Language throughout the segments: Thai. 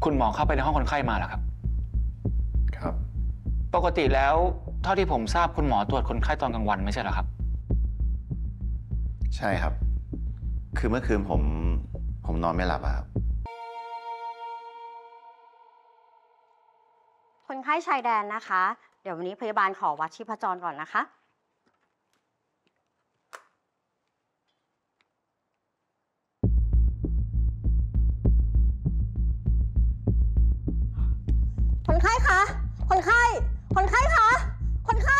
คุณหมอเข้าไปในห้องคนไข้มาเหรอครับครับปกติแล้วเท่าที่ผมทราบคุณหมอตรวจคนไข้ตอนกลางวันไม่ใช่เหรอครับใช่ครับคือเมื่อคืนผมนอนไม่หลับอะครับคนไข้ชายแดนนะคะ เดี๋ยววันนี้พยาบาลขอวัดชีพจรก่อนนะคะคนไข้คะคนไข้คนไข้คะคนไข้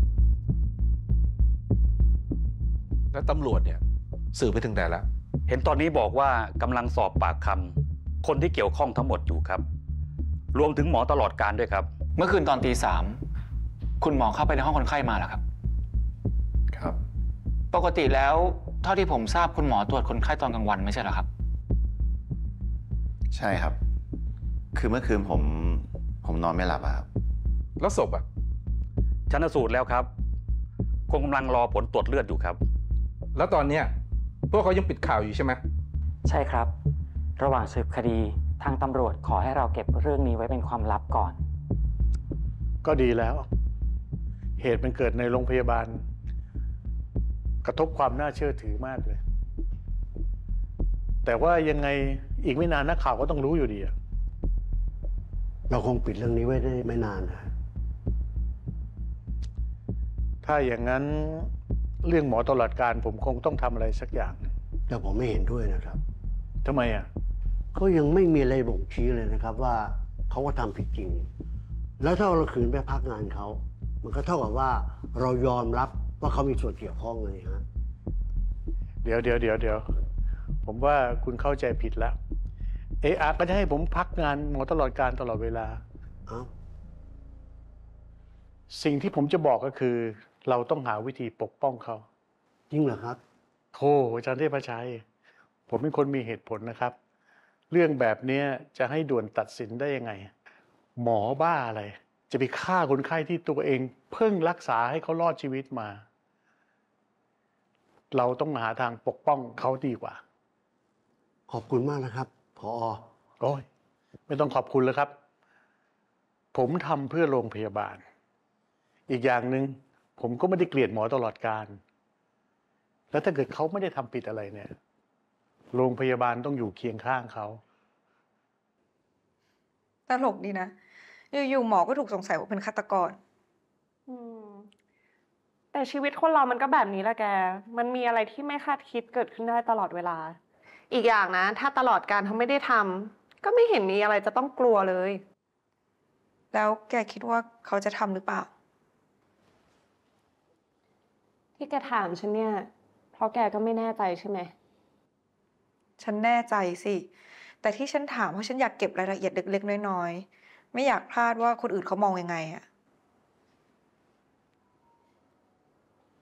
แล้วตำรวจเนี่ยสืบไปถึงไหนแล้วเห็นตอนนี้บอกว่ากำลังสอบปากคำคนที่เกี่ยวข้องทั้งหมดอยู่ครับรวมถึงหมอตลอดการด้วยครับเมื่อคืนตอนตี 3คุณหมอเข้าไปในห้องคนไข้มาเหรอครับครับปกติแล้วเท่าที่ผมทราบคุณหมอตรวจคนไข้ตอนกลางวันไม่ใช่เหรอครับใช่ครับคือเมื่อคืนผมนอนไม่หลับอะครับแล้วศพอะชันสูตรแล้วครับคงกำลังรอผลตรวจเลือดอยู่ครับแล้วตอนเนี้ยพวกเขายังปิดข่าวอยู่ใช่ไหมใช่ครับระหว่างสืบคดีทางตำรวจขอให้เราเก็บเรื่องนี้ไว้เป็นความลับก่อนก็ดีแล้วเหตุมันเกิดในโรงพยาบาลกระทบความน่าเชื่อถือมากเลยแต่ว่ายังไงอีกไม่นานนักข่าวก็ต้องรู้อยู่ดีอะเราคงปิดเรื่องนี้ไว้ได้ไม่นานนะถ้าอย่างนั้นเรื่องหมอตลอดการผมคงต้องทำอะไรสักอย่างแต่ผมไม่เห็นด้วยนะครับทำไมอ่ะก็ยังไม่มีอะไรบ่งชี้เลยนะครับว่าเขาก็ทำผิดจริงแล้วถ้าเราขืนไปพักงานเขามันก็เท่ากับว่าเรายอมรับว่าเขามีส่วนเกี่ยวข้องเลยฮะเดี๋ยวผมว่าคุณเข้าใจผิดแล้วก็จะให้ผมพักงานหมอตลอดการตลอดเวลาสิ่งที่ผมจะบอกก็คือเราต้องหาวิธีปกป้องเขาจริงเหรอครับโธ่อาจารย์เทพชัยผมเป็นคนมีเหตุผลนะครับเรื่องแบบนี้จะให้ด่วนตัดสินได้ยังไงหมอบ้าอะไรจะไปฆ่าคนไข้ที่ตัวเองเพิ่งรักษาให้เขารอดชีวิตมาเราต้องหาทางปกป้องเขาดีกว่าขอบคุณมากนะครับผอ. โอ้ยไม่ต้องขอบคุณเลยครับผมทำเพื่อโรงพยาบาลอีกอย่างหนึ่งผมก็ไม่ได้เกลียดหมอตลอดการแล้วถ้าเกิดเขาไม่ได้ทำผิดอะไรเนี่ยโรงพยาบาลต้องอยู่เคียงข้างเขาตลกดีนะอยู่ๆหมอก็ถูกสงสัยว่าเป็นฆาตกรแต่ชีวิตคนเรามันก็แบบนี้แหละแกมันมีอะไรที่ไม่คาดคิดเกิดขึ้นได้ตลอดเวลาอีกอย่างนะถ้าตลอดการเขาไม่ได้ทำก็ไม่เห็นมีอะไรจะต้องกลัวเลยแล้วแกคิดว่าเขาจะทำหรือเปล่าที่แกถามฉันเนี่ยเพราะแกก็ไม่แน่ใจใช่ไหมฉันแน่ใจสิแต่ที่ฉันถามเพราะฉันอยากเก็บรายละเอียดเล็กๆน้อยๆไม่อยากพลาดว่าคนอื่นเขามองยังไงอะ